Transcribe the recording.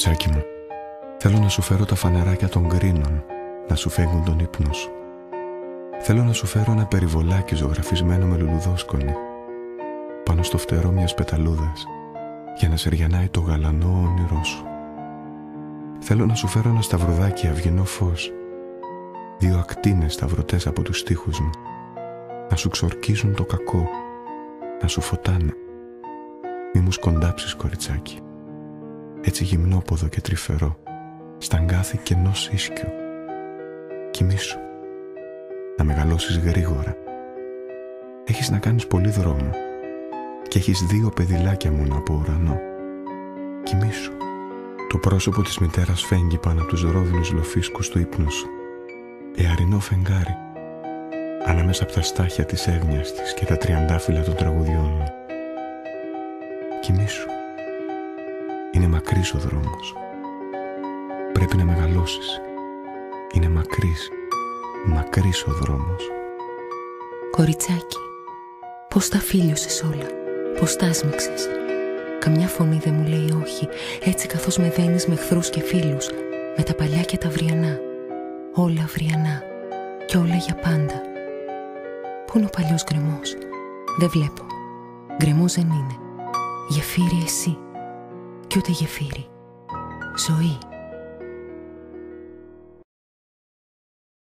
Κοριτσάκι μου, θέλω να σου φέρω τα φανεράκια των γκρίνων, να σου φέγγουν τον ύπνο σου. Θέλω να σου φέρω ένα περιβολάκι ζωγραφισμένο με λουλουδόσκονη πάνω στο φτερό μιας πεταλούδας, για να σεριανάει το γαλανό όνειρό σου. Θέλω να σου φέρω ένα σταυρουδάκι αυγινό φως, 2 ακτίνες σταυρωτές από τους στίχους μου, να σου ξορκίζουν το κακό, να σου φωτάνε. Μη μου σκοντάψεις, κοριτσάκι, έτσι γυμνόποδο και τρυφερό, στα αγκάθι κενός ίσκιο. Κοιμήσου, να μεγαλώσεις γρήγορα. Έχεις να κάνεις πολύ δρόμο και έχεις 2 παιδιλάκια μόνο από ουρανό. Κοιμήσου. Το πρόσωπο της μητέρας φέγγει πάνω από τους ρόδινους λοφίσκους του ύπνου σου. Εαρινό φεγγάρι, ανάμεσα από τα στάχια της εύνοιας της και τα τριαντάφυλλα των τραγουδιών μου. Κοιμήσου. Είναι μακρύς ο δρόμος. Πρέπει να μεγαλώσεις. Είναι μακρύς ο δρόμος. Κοριτσάκι, πώς τα φίλιωσες όλα, πώς τα άσμιξες. Καμιά φωνή δεν μου λέει όχι, έτσι καθώς με δένεις με εχθρούς και φίλους, με τα παλιά και τα αυριανά. Όλα αυριανά και όλα για πάντα. Πού είναι ο παλιός γκρεμός? Δεν βλέπω. Γκρεμός δεν είναι. Γεφύρι εσύ κι ούτε γεφύρι. Ζωή.